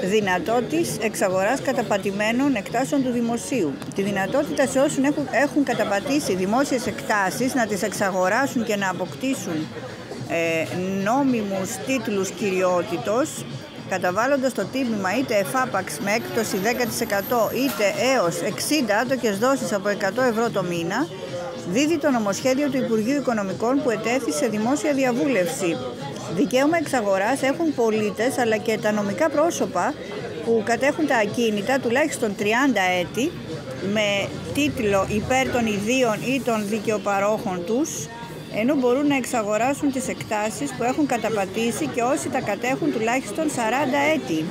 δυνατότητας εξαγοράς καταπατημένων εκτάσεων του δημοσίου. Τη δυνατότητα σε όσους έχουν καταπατήσει δημόσιες εκτάσεις να τις εξαγοράσουν και να αποκτήσουν νόμιμους τίτλους κυριότητος, καταβάλλοντας το τίμημα είτε εφάπαξ με έκπτωση 10% είτε έως 60 άτοκες δόσεις από 100 ευρώ το μήνα, δίδει το νομοσχέδιο του Υπουργείου Οικονομικών που ετέθη σε δημόσια διαβούλευση. Δικαίωμα εξαγοράς έχουν πολίτες αλλά και τα νομικά πρόσωπα που κατέχουν τα ακίνητα τουλάχιστον 30 έτη με τίτλο υπέρ των ιδίων ή των δικαιοπαρόχων τους, ενώ μπορούν να εξαγοράσουν τις εκτάσεις που έχουν καταπατήσει και όσοι τα κατέχουν τουλάχιστον 40 έτη,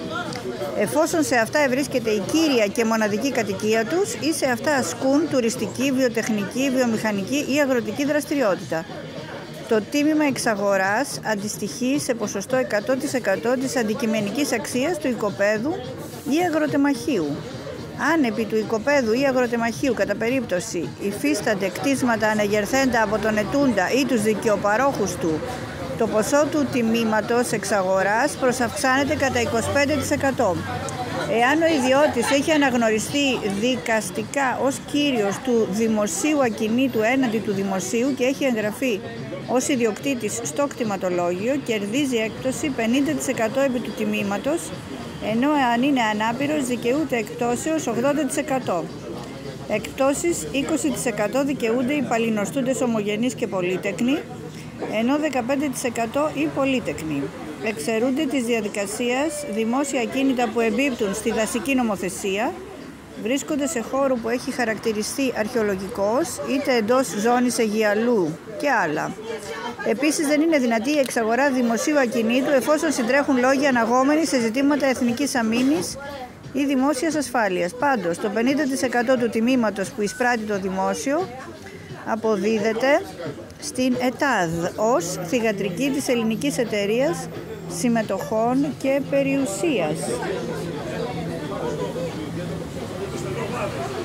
εφόσον σε αυτά ευρίσκεται η κύρια και μοναδική κατοικία τους ή σε αυτά ασκούν τουριστική, βιοτεχνική, βιομηχανική ή αγροτική δραστηριότητα. Το τίμημα εξαγοράς αντιστοιχεί σε ποσοστό 100% της αντικειμενικής αξίας του οικοπαίδου ή αγροτεμαχίου. Αν επί του οικοπαίδου ή αγροτεμαχίου κατά περίπτωση υφίστανται κτίσματα ανεγερθέντα από τον ετούντα ή τους δικαιοπαρόχους του, το ποσό του τιμήματος εξαγοράς προσαυξάνεται κατά 25%. Εάν ο ιδιώτης έχει αναγνωριστεί δικαστικά ως κύριος του δημοσίου ακινήτου έναντι του δημοσίου και έχει εγγραφεί ως ιδιοκτήτης στο κτηματολόγιο, κερδίζει έκπτωση 50% επί του τιμήματος, ενώ αν είναι ανάπηρος δικαιούται εκπτώσεως 80%. Εκπτώσεις 20% δικαιούνται οι παλινοστούντες ομογενείς και πολύτεκνοι, ενώ 15% οι πολύτεκνοι. Εξαιρούνται της διαδικασίας δημόσια ακίνητα που εμπίπτουν στη δασική νομοθεσία, βρίσκονται σε χώρο που έχει χαρακτηριστεί αρχαιολογικός, είτε εντός ζώνης αιγιαλού και άλλα. Επίσης δεν είναι δυνατή η εξαγορά δημοσίου ακινήτου εφόσον συντρέχουν λόγοι αναγόμενοι σε ζητήματα εθνικής αμήνης ή δημόσιας ασφάλειας. Πάντως, το 50% του τιμήματος που εισπράττει το δημόσιο αποδίδεται στην ΕΤΑΔ ως θυγατρική της Ελληνικής Εταιρείας Συμμετοχών και Περιουσίας.